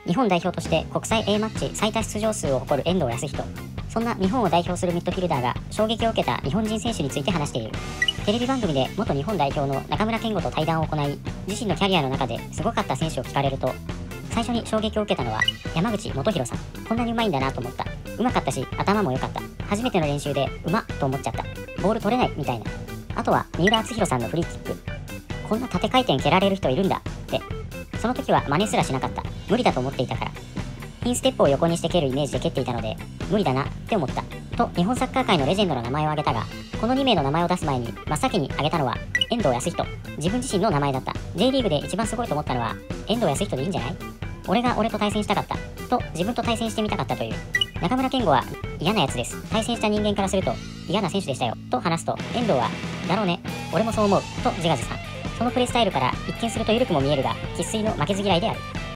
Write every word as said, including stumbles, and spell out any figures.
日本代表として国際 A マッチ最多出場数を誇る遠藤保仁。そんな日本を代表するミッドフィルダーが衝撃を受けた日本人選手について話している。テレビ番組で元日本代表の中村憲剛と対談を行い、自身のキャリアの中ですごかった選手を聞かれると、最初に衝撃を受けたのは山口元弘さん。こんなにうまいんだなと思った。うまかったし頭も良かった。初めての練習でうまっと思っちゃった。ボール取れないみたいな。あとは三浦篤弘さんのフリーキック。こんな縦回転蹴られる人いるんだって。その時は真似すらしなかった。無理だと思っていたから。インステップを横にして蹴るイメージで蹴っていたので無理だなって思ったと、日本サッカー界のレジェンドの名前を挙げたが、このに名の名前を出す前に真っ先に挙げたのは遠藤保仁。自分自身の名前だった。 J リーグで一番すごいと思ったのは遠藤保仁でいいんじゃない。俺が俺と対戦したかったと、自分と対戦してみたかったという。中村憲剛は嫌なやつです。対戦した人間からすると嫌な選手でしたよと話すと、遠藤はだろうね、俺もそう思うと自画自賛。そのプレースタイルから一見すると緩くも見えるが生粋の負けず嫌いである。